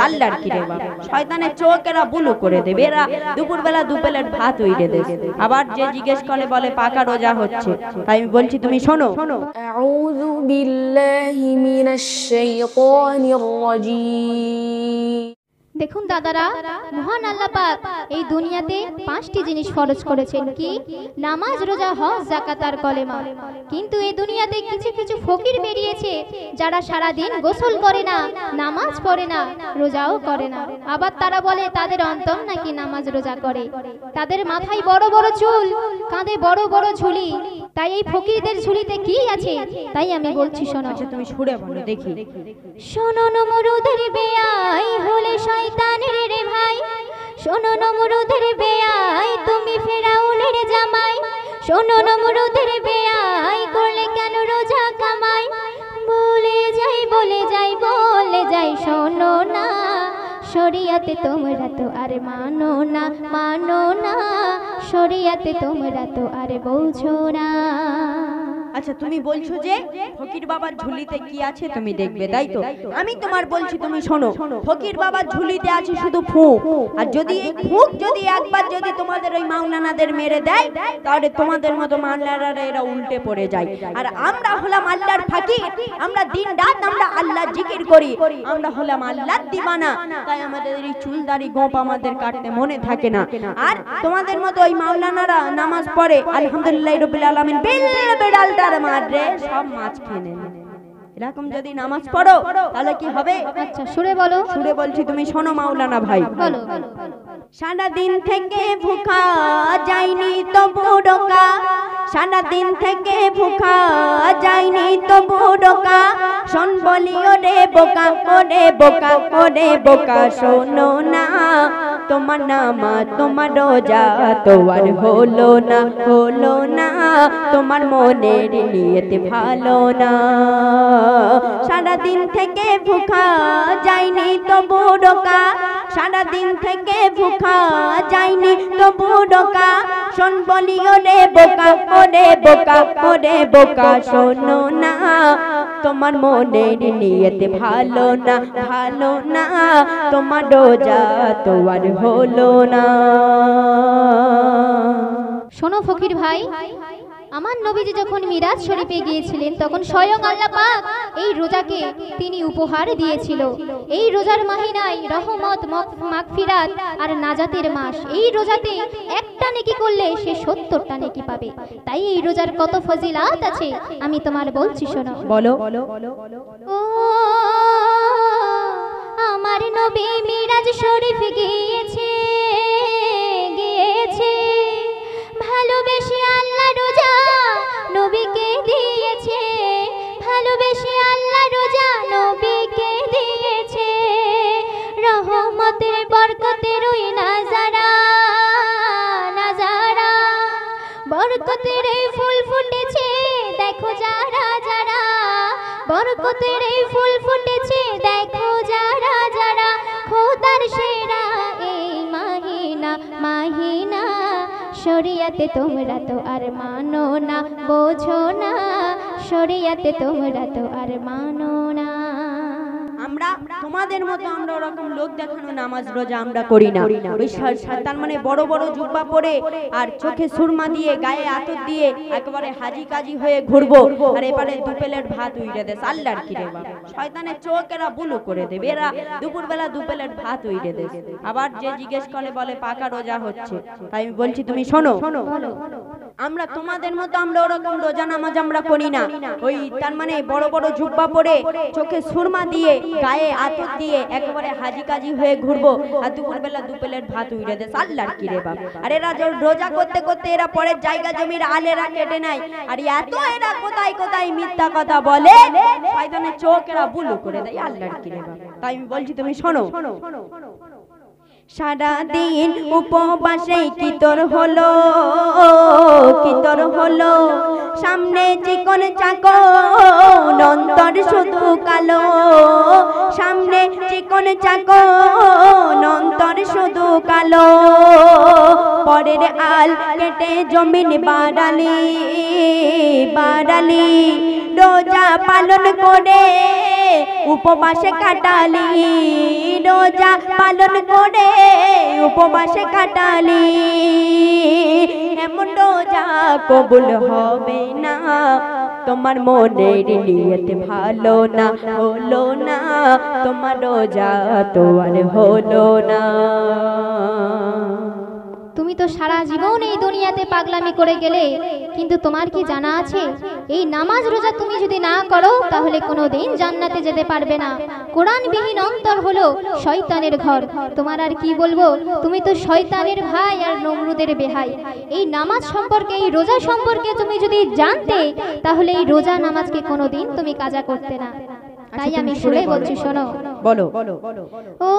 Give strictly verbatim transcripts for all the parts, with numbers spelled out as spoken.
আল্লাহর কি রে বাবা, শয়তানের চোখ এরা বুলু করে দেবে, এরা দুপুর বেলা দু প্লেট ভাত উইরে দেবে। আবার যে জিজ্ঞেস করে বলে পাকা রোজা হচ্ছে, তাই আমি বলছি তুমি শোনো। আউযু বিল্লাহি মিনাশ শাইতানির রাজীম। দেখুন দাদারা, মহান আল্লাহ পাক এই দুনিয়াতে পাঁচটি জিনিস ফরজ করেছেন, কি? নামাজ, রোজা, হজ, যাকাত আর কলেমা। কিন্তু এই দুনিয়াতে কিছু কিছু ফকির বেরিয়েছে যারা সারা দিন গোসল করে না, নামাজ পড়ে না, রোজাও করে না। আবার তারা বলে তাদের অন্তর নাকি নামাজ রোজা করে। তাদের মাথায় বড় বড় চুল, কাঁধে বড় বড় ঝুলি। তাই এই ফকিরদের ঝুলিতে কি আছে তাই আমি বলছি শোনো। আচ্ছা তুমি সুরে বলো দেখি। শোনো নমরুদের বেয়াই হলে শয়তানের রে ভাই, শোনো নমরুদের বেয়াই তুমি ফেরাউনের জামাই, শোনো নমরুদের বেয়াই করলে কেন রোজা কামাই। বলে যাই বলে যাই বলে যাই শোনো না, শরিয়াতে তোমরা তো আর মানো না, মানো না, শরিয়াতে তোমরা তো আর বোঝো না। আচ্ছা তুমি বলছো যে ফকির বাবার ঝুলিতে কি আছে তুমি দেখবে, তাই তো? আমি তোমার বলছি তুমি শোনো, ফকির বাবার ঝুলিতে আছে শুধু ফুঁক। আর যদি এই ফুঁক যদি একবার যদি তোমাদের ওই মাওলানাদের মেরে দেয়, তাহলে তোমাদের মতো মাওলানারা এরা উল্টে পড়ে যায়। আর আমরা হলাম আল্লাহর ফকির, আমরা দিন রাত আমরা আল্লাহর জিকির করি, আমরা হলাম আল্লাহর দিওয়ানা। তাই আমাদের এই চুলদাড়ি গোপ আমাদের কাটতে মনে থাকে না। আর তোমাদের মতো ওই মাওলানারা নামাজ পড়ে আলহামদুলিল্লাহ রাব্বিল আলামিন বেল বেড়াল মারে সব মাছ খেয়ে নেন। এরকম যদি নামাজ পড়ো তাহলে কি হবে? আচ্ছা সুরে বলো। সুরে বলছি তুমি শোনো মাওলানা ভাই। বলো। সারা দিন থেকে ভুখা যায়নি তবু ডোকা, সারা দিন থেকে ভুখা যায়নি তবু ডোকা, শোন বলি ওরে বোকা, ওরে বোকা, ওরে বোকা শোনো না, তোমার নামাজ তোমার রোজা তো আর হলো না, হলো না, তোমার মনের নিয়ত ভালো না। সারা দিন থেকে ভুখা যায়নি তবু ডোকা, সারা দিন থেকে ভুখা যায়নি তবু ডোকা, শোন বলি ওরে বোকা, ওরে বোকা, ওরে বোকা শোনো না, তোমার মনের নিয়ত ভালো না, ভালো না, তোমার রোজা তো আর হলো না। শোনো ফকির ভাই, আমার নবীজি যখন মিরাজ শরীফে গিয়েছিলেন তখন স্বয়ং আল্লাহ পাক এই রোজাকে তিনি উপহার দিয়েছিল। এই রোজার মাহিনায় রহমত, মাগফিরাত আর নাজাতের মাস। এই রোজাতে একটা নেকি করলে সে সত্তরটা নেকি পাবে। তাই এই রোজার কত ফজিলাত আছে আমি তোমার বলছি শোনো। বলো। ও আমার নবী মিরাজ শরীফ গিয়েছে, গিয়েছে ভালোবেসে আল্লাহ রোজা নবীকে দিয়েছে, ভালোবেসে আল্লাহ রোজা নবীকে দিয়েছে, রহমতের বরকতের ওই নাজারা, নাজারা বরকতের এই ফুল ফুটেছে দেখো যারা যারা, বরকতের এই ফুল ফুটেছে দেখো যারা যারা, খোদার সেরা এই মাহিনা, মাহিনা শরিয়াতে তোমরা তো আর মানো না, বোঝো না, শরিয়াতে তোমরা তো আর মানো না। আমরা তোমাদের মতো আমরা ওরকম লোক দেখানো নামাজ রোজা আমরা করি না। ওই তার মানে বড় বড় জুব্বা পরে আর চোখে সুরমা দিয়ে গায়ে আতর দিয়ে একেবারে হাজি কাজি হয়ে ঘুরবো, আর এবারে দু প্লেট ভাত উইরে দেশ। আল্লাহর কি রে বাবা, শয়তানের চোখ এরা বুলু করে দেবে, এরা দুপুর বেলা দু প্লেট ভাত উইরে দেশ। আবার যে জিজ্ঞেস করে বলে পাকা রোজা হচ্ছে, তাই আমি বলছি তুমি শোনো। আমরা তোমাদের মতো আমরা ওরকম রোজা নামাজ আমরা করি না। ওই তার মানে বড় বড় জুব্বা পরে চোখে সুরমা দিয়ে গায়ে আতর দিয়ে একেবারে হাজি কাজি হয়ে ঘুরবো, আর দুপুর বেলা দু প্লেট ভাত উইরে দেশ। আল্লাহর কি রে বাবা। আর এরা রোজা করতে করতে এরা পরের জায়গা জমির আলেরা কেটে নেয়, আর এত এরা কোথায় কোথায় মিথ্যা কথা বলে, শয়তানের চোখ এরা বুলু করে দেয়। আল্লাহর কি রে বাবা। তাই আমি বলছি তুমি শোনো। সারা দিন উপবাসে কি তোর হলো, কি তোর হলো, সামনে চিকন চাকন অন্তর শুধু কালো, সামনে চিকন চাকন অন্তর শুধু কালো, পরের আল কেটে জমিন বাড়ালি বাড়ালি, রোজা পালন করে উপবাসে কাটালি, রোজা পালন করে উপবাসে কাটালি, এমন রোজা কবুল হবে না, তোমার মনের নিয়ত ভালো না, হলো না, তোমার রোজা তো আর হলো না। তুমি তো সারা জীবন এই দুনিয়াতে পাগলামি করে গেলে, কিন্তু তোমার কি জানা আছে এই নামাজ রোজা তুমি যদি না করো তাহলে কোনোদিন জান্নাতে যেতে পারবে না। কোরআনবিহীন অন্তর হলো শয়তানের ঘর। তোমার আর কি বলবো, তুমি তো শয়তানের ভাই আর নমরুদের বেহাই। এই নামাজ সম্পর্কে, এই রোজা সম্পর্কে তুমি যদি জানতে তাহলে এই রোজা নামাজকে কোনোদিন তুমি কাজা করতে না। তাই আমি সুরে বলছি, শোনো। বলো। ও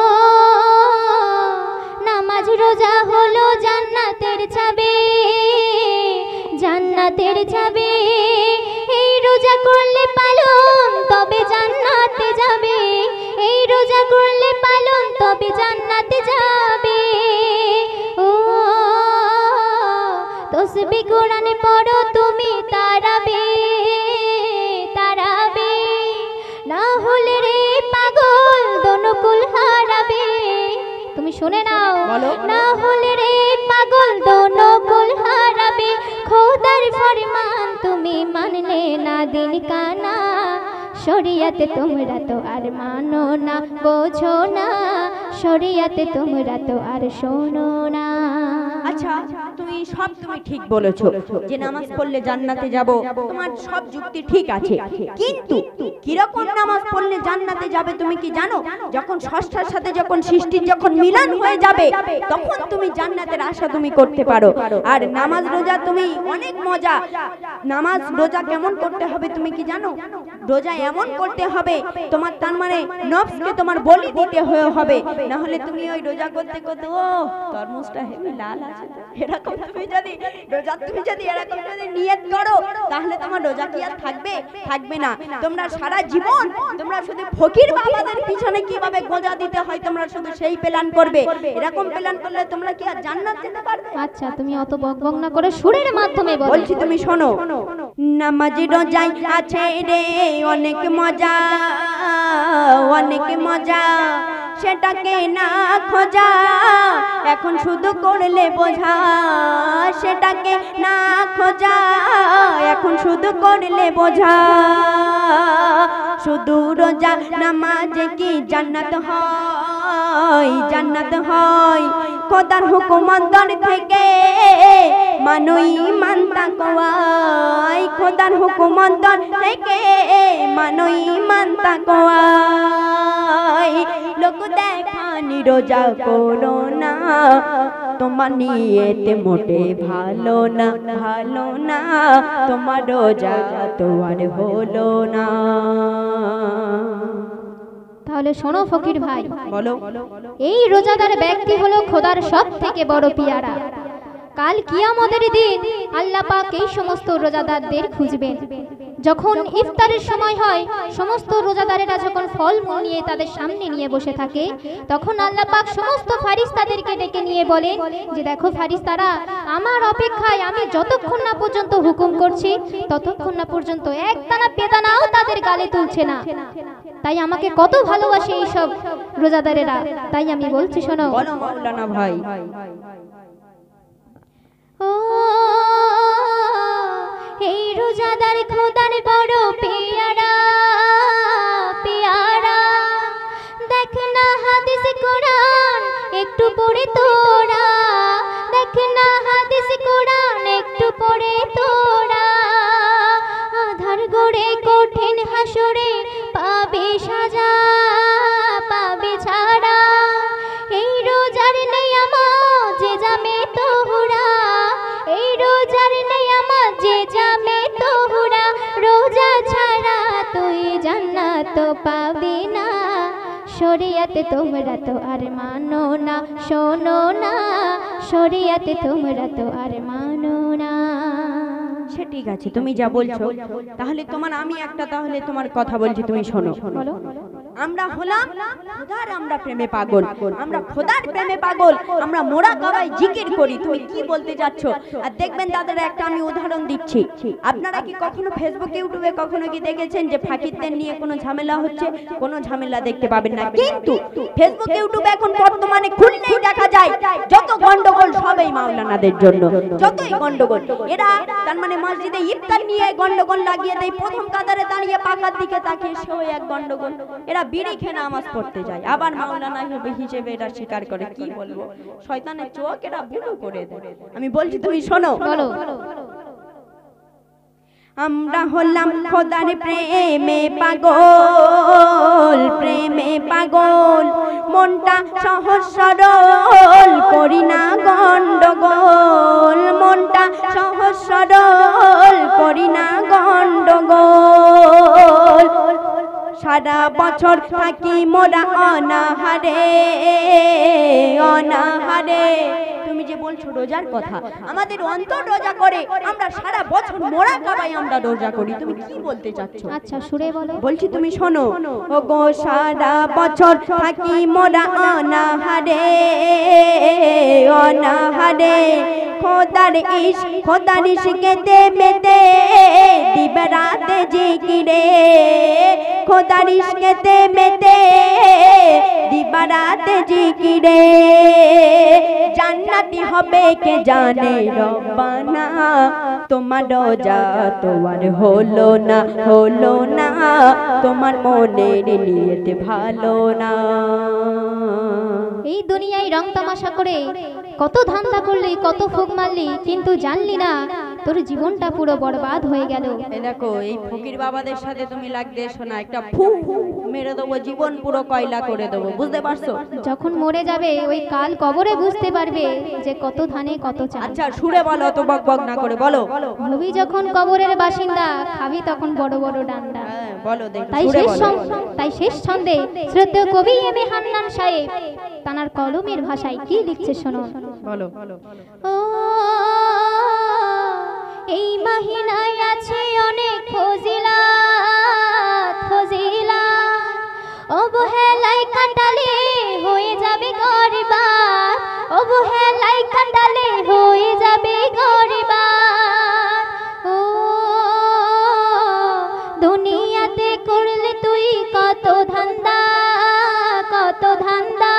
নামাজ রোজা হলো জান্নাতের চাবি, জান্নাতের চাবি। এই রোজা করলে পালন তবে জান্নাতে যাবে, এই রোজা করলে পালন তবে জান্নাতে যাবে। ও তসবিহ কোরআনে পড়ো তুমি তারাবে তারাবে, না হলে রে পাগল দনকুল হারাবে। তুমি শুনে নাও, না হলে রে পাগল দনকুল হারাবে। খোদার ফরমান তুমি মানলে না দিন কানা, শরিয়াতে তোমরা তো আর মানো না, বোঝো না, শরিয়াতে তোমরা তো আর শোনো না। আচ্ছা, তুমি সব তুমি ঠিক বলেছো যে নামাজ পড়লে জান্নাতে যাব, তোমার সব যুক্তি ঠিক আছে, কিন্তু কিরকম নামাজ পড়লে জান্নাতে যাবে তুমি কি জানো? যখন ষষ্ঠার সাথে যখন সৃষ্টির যখন মিলন হয়ে যাবে তখন তুমি জান্নাতের আশা তুমি করতে পারো। আর নামাজ রোজা তুমি অনেক মজা। নামাজ রোজা কেমন করতে হবে তুমি কি জানো? রোজা এমন করতে হবে তোমার তার মানে নফসকে তোমার বলি দিতে হবে, না হলে তুমি ওই রোজা করতে করতে ও তরমুজটা হেভি লাল আছে, এরকম তুমি যদি রোজা তুমি যদি এরকম যদি নিয়ত করো তাহলে তোমার রোজা কি আর থাকবে? থাকবে না। তোমরা সারা জীবন তোমরা শুধু ফকির বাবাদের পিছনে কিভাবে গোজা দিতে হয় তোমরা শুধু সেই প্ল্যান করবে। এরকম প্ল্যান করলে তোমরা কি আর জান্নাত যেতে পারবে? আচ্ছা, তুমি অত বকবক না করে সুরের মাধ্যমে বলো। বলছি তুমি শোনো। নামাজ রোজায় আছে রে অনেক মজা, অনেক মজা, সেটাকে না খোঁজা এখন শুধু করলে বোঝা, সেটাকে না খোঁজা এখন শুধু করলে বোঝা। শুধু রোজা নামাজে কি জান্নাত হয়? জান্নাত হয় খোদার হুকুম অন্তর থেকে মানুই মানতা কোয়াই, খোদার হুকুম অন্তর থেকে মানুই মানতা কোয়াই। লোক দেখানি রোজা করো না, তোমার নিয়তে মোটে ভালো না, ভালো না, তোমার রোজা তো আর হলো না। তাহলে শোনো ফকির ভাই, বলো। এই রোজাদার ব্যক্তি হলো খোদার সব থেকে বড় পিয়ারা। কাল কিয়ামতের দিন আল্লাহ পাক এই সমস্ত রোজাদারদের খুঁজবেন। যখন ইফতারের সময় হয়, সমস্ত রোজাদারেরা যখন ফলমূল নিয়ে তাদের সামনে নিয়ে বসে থাকে, তখন আল্লাহ পাক সমস্ত ফারিস্তাদেরকে ডেকে নিয়ে বলেন যে দেখো ফারিস্তারা, আমার অপেক্ষায় আমি যতক্ষণ না পর্যন্ত হুকুম করছি ততক্ষণ না পর্যন্ত একদানা বেদানাও তাদের গালে তুলছে না। তাই আমাকে কত ভালোবাসে এই সব রোজাদারেরা। তাই আমি বলছি, শোনো। বলো মাওলানা ভাই। ও এই রোজাদার খোদার বড় পেয়ারা পেয়ারা, দেখ না হাদিস কোরআন একটু পড়ে তোরা, দেখ না হাদিস কোরআন একটু পড়ে তোরা। আধার গড়ে কঠিন হাসরে পাবে সাজা, পাবে ছাড়া। এই রোজার নিয়ামত যে জামে তোহরা, এই রোজার নিয়ামত যে জামে তোহরা, রোজা ছাড়া তুই জান্নাত পাবি না। শরিয়াতে তোমরা তো আর মানো না, শোনো না, শরিয়াতে তোমরা তো আর মানো না। সে ঠিক আছে, তুমি যা বলছো, তাহলে তোমার আমি একটা তাহলে তোমার কথা বলছি, তুমি শোনো। বলো। আমরা হলাম খোদার আমরা প্রেমে পাগল, আমরা খোদার প্রেমে পাগল, আমরা মোরা কাবায় জিকির করি। তুমি কি বলতে যাচ্ছ? আর দেখবেন তাদের একটা আমি উদাহরণ দিচ্ছি। আপনারা কি কখনো ফেসবুক ইউটিউবে কখনো কি দেখেছেন যে ফাকিরদের নিয়ে কোনো ঝামেলা হচ্ছে? কোনো ঝামেলা দেখতে পাবেন না। কিন্তু ফেসবুক ইউটিউবে এখন বর্তমানে খুললেই দেখা যায় যত গন্ডগোল সবই মাওলানাদের জন্য। যতই গন্ডগোল, এরা তার মানে মসজিদে ইফতার নিয়ে গন্ডগোল লাগিয়ে দেয়, প্রথম কাতারে দাঁড়িয়ে পাকার দিকে তাকিয়ে সেও এক গন্ডগোল। এরা বিড়ি খেয়ে নামাজ পড়তে যায়, আবার মাওলানা হিসেবে এটা স্বীকার করে। কি বলবো, শয়তানের চোখ এরা বুড়ো করে দেয়। আমি বলছি তুমি শোনো। বলো। আমরা হলাম খোদার প্রেমে পাগল, প্রেমে পাগল, মনটা সহজ সরল, করি না গন্ডগোল, মনটা সহজ সরল, করি না গন্ডগোল। সারা বছর থাকি মোরা অনাহারে, অনাহারে। তুমি যে বলছো রোজার কথা, আমাদের অন্তর রোজা করে, আমরা সারা বছর মোরা কাবায় আমরা রোজা করি। তুমি কি বলতে চাচ্ছ? আচ্ছা সুরে বলো। বলছি তুমি শোনো। ও গো সারা বছর থাকি মোরা অনাহারে, অনাহারে, খোদার ইশ খোদার ইশকেতে মেতে দিবরাতে জিকিরে, খোদার ইশকেতে মেতে দিবরাতে জিকিরে। জান্নাতি হবে কে জানে রব্বানা, তোমার রোজা তোমার হলো না, হলো না, তোমার মনের নিয়তে ভালো না। এই দুনিয়ায় রং তামাশা করে কত ধান্দা করলি, কত ফুক মারলি, কিন্তু জানলি না তোর জীবনটা পুরো বরবাদ হয়ে গেল। এই দেখো, এই ফকির বাবাদের সাথে তুমি লাগতে এসো না, একটা ফু মেরে দেবো, জীবন পুরো কয়লা করে দেবো, বুঝতে পারছো? যখন মরে যাবে ওই কাল কবরে বুঝতে পারবে যে কত ধানে কত চাল। আচ্ছা সুরে বলো, তো বক বক না করে বলো। হবি যখন কবরের বাসিন্দা, খাবি তখন বড় বড় ডান্ডা। হ্যাঁ বলো দেখি, তাই সুরে শেষ বলো। ছন্দ- তাই শেষ ছন্দে শ্রদ্ধেয় কবি এম এ হান্নান সাহেব তানার কলমের ভাষায় কি লিখছে শোনো। বলো। ও এই মহিনায় আছে অনেক ফজিলাত, ফজিলাত, অবহেলায় কাটালে হয়ে যাবে গরিবাত, অবহেলায় কাটালে হয়ে যাবে গরিবাত। ও দুনিয়াতে করলে তুই কত ধান্দা, কত ধান্দা,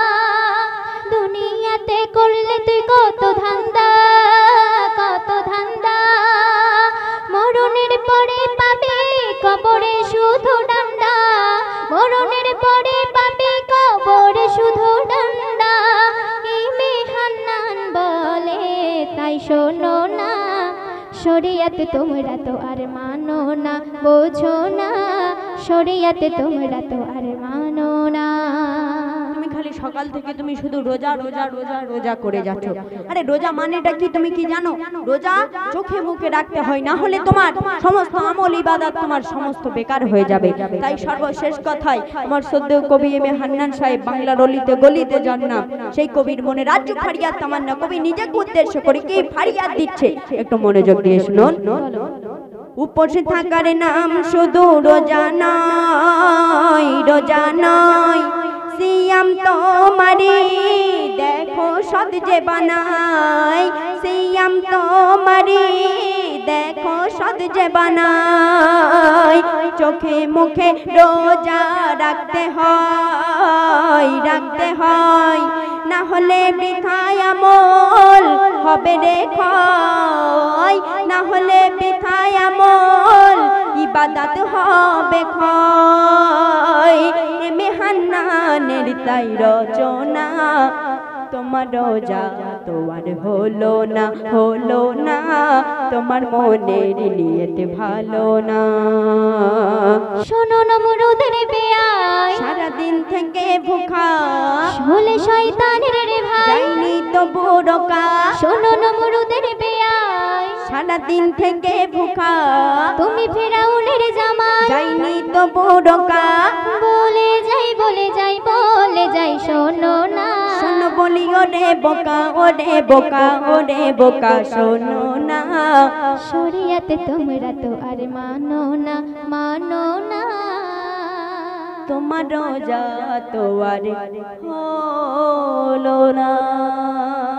দুনিয়াতে করলে তুই কত ধান্দা, কত ধান্দা, মরণের পরে পাবে কবরে শুধু ডান্ডা, মরণের পরে পাবে কবরে শুধু ডান্ডা। ইমে হান্নান বলে তাই শোনো না, শরিয়াতে তোমরা তো আর মানো না, বোঝো না, শরিয়াতে তোমরা তো আর মানো না। তুমি খালি সকাল থেকে তুমি শুধু রোজা রোজা রোজা রোজা করে যাচ্ছ। আরে রোজা মানেটা কি তুমি কি জানো? রোজা চোখে মুখে রাখতে হয়, না হলে তোমার সমস্ত আমল ইবাদত তোমার সমস্ত বেকার হয়ে যাবে। তাই সর্বশেষ কথাই আমার শ্রদ্ধেয় কবি এম এ হান্নান সাহেব, বাংলার অলিতে গলিতে জন্নাম, সেই কবির মনে রাজ্য ফারিয়াদ তামান্না, কবি নিজেকে উদ্দেশ্য করে কি ফারিয়াদ দিচ্ছে, একটু মনোযোগ দিয়ে শুনুন। উপসে থাকার নাম শুধু রোজা নয়, রোজা নয়, সিয়াম তোমারি দেখো সদ যে বানাই, সিয়াম তোমারি দেখো সদ যে বানাই। চোখে মুখে রোজা রাখতে হয়, রাখতে হয়, না হলে বৃথায় আমল হবে রে ক্ষয়, না হলে বৃথায় আমল ইবাদত হবে ক্ষয়। এমে হান্নানের তাই রচনা, তোমার রোজা তোমার হলো না, হলো না, তোমার মনের নিয়তে ভালো না। শোনো নমরুদের বেয়াই, সারাদিন থেকে ভুখা হলে শয়তানের রে ভাই, যাইনি তো বুড়কা। শোনো নমরুদের বেয়াই, সারাদিন থেকে ভুখা তুমি ফেরাউনের জামাই, যাইনি তো বুড়কা। বলে যাই বলে যাই বলে যাই শোনো না, শোনো বলি ওরে বোকা, ওরে বোকা, ওরে বোকা, শোনো না, শরিয়াতে তোমরা তো আর মানো না, মানো না। তোমার রোজা তো আর হলো না।